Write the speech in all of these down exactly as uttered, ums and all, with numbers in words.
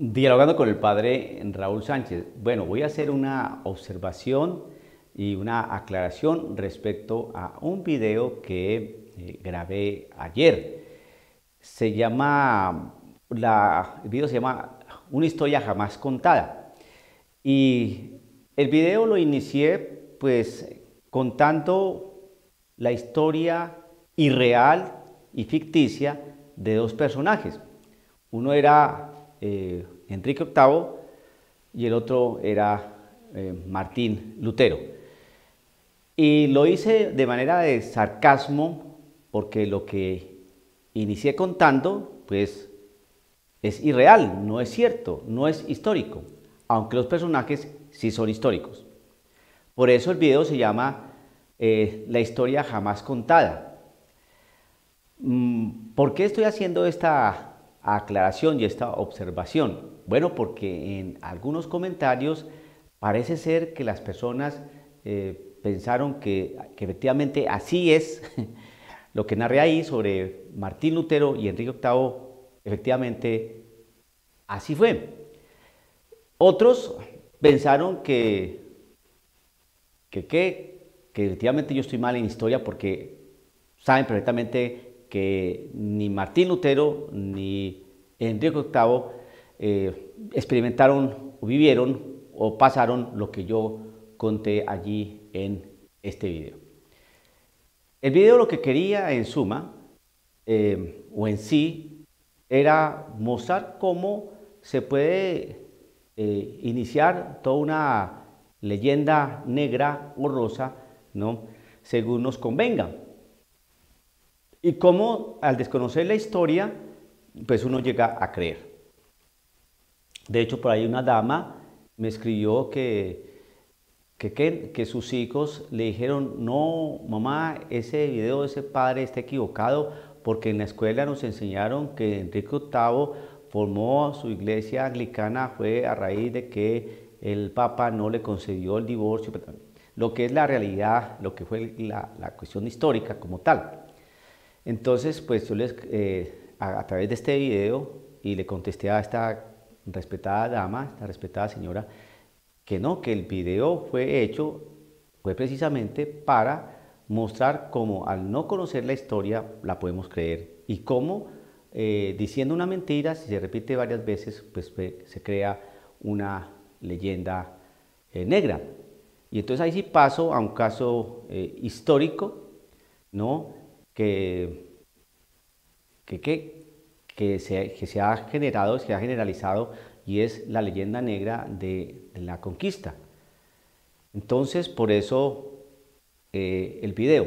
Dialogando con el padre Raúl Sánchez. Bueno, voy a hacer una observación y una aclaración respecto a un video que eh, grabé ayer. Se llama, la, el video se llama Una historia jamás contada. Y el video lo inicié pues contando la historia irreal y ficticia de dos personajes. Uno era eh, Enrique octavo y el otro era eh, Martín Lutero. Y lo hice de manera de sarcasmo porque lo que inicié contando pues es irreal, no es cierto, no es histórico, aunque los personajes sí son históricos. Por eso el video se llama eh, La historia jamás contada. ¿Por qué estoy haciendo esta aclaración y esta observación? Bueno, porque en algunos comentarios parece ser que las personas eh, pensaron que, que efectivamente así es lo que narré ahí sobre Martín Lutero y Enrique octavo, efectivamente así fue. Otros pensaron que, que, que, que efectivamente yo estoy mal en historia porque saben perfectamente que ni Martín Lutero ni Enrique octavo eh, experimentaron o vivieron o pasaron lo que yo conté allí en este video. El video lo que quería en suma eh, o en sí era mostrar cómo se puede eh, iniciar toda una leyenda negra o rosa, ¿no?, según nos convenga. Y cómo al desconocer la historia, pues uno llega a creer. De hecho, por ahí una dama me escribió que, que, que, que sus hijos le dijeron: no, mamá, ese video de ese padre está equivocado porque en la escuela nos enseñaron que Enrique octavo formó su iglesia anglicana fue a raíz de que el Papa no le concedió el divorcio, lo que es la realidad, lo que fue la, la cuestión histórica como tal. Entonces, pues yo les, eh, a, a través de este video, y le contesté a esta respetada dama, esta respetada señora, que no, que el video fue hecho, fue precisamente para mostrar cómo al no conocer la historia la podemos creer y cómo eh, diciendo una mentira, si se repite varias veces, pues se crea una leyenda eh, negra. Y entonces ahí sí paso a un caso eh, histórico, ¿no?, que, que, que, que, se, que se ha generado, se ha generalizado, y es la leyenda negra de, de la conquista. Entonces, por eso eh, el video.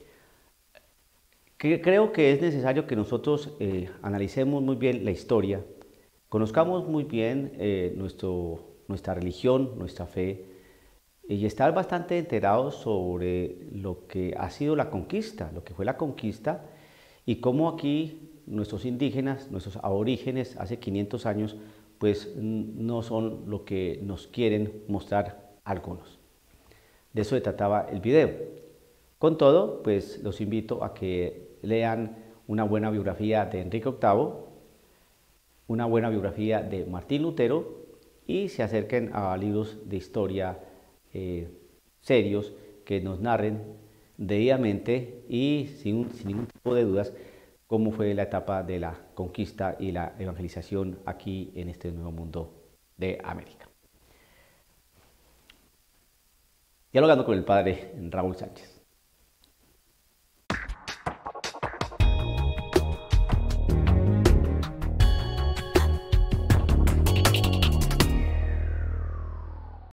Que creo que es necesario que nosotros eh, analicemos muy bien la historia, conozcamos muy bien eh, nuestro, nuestra religión, nuestra fe, y estar bastante enterados sobre lo que ha sido la conquista, lo que fue la conquista, y cómo aquí nuestros indígenas, nuestros aborígenes hace quinientos años, pues no son lo que nos quieren mostrar algunos. De eso se trataba el video. Con todo, pues los invito a que lean una buena biografía de Enrique octavo, una buena biografía de Martín Lutero, y se acerquen a libros de historia Eh, serios que nos narren debidamente y sin, sin ningún tipo de dudas cómo fue la etapa de la conquista y la evangelización aquí en este nuevo mundo de América. Dialogando con el padre Raúl Sánchez.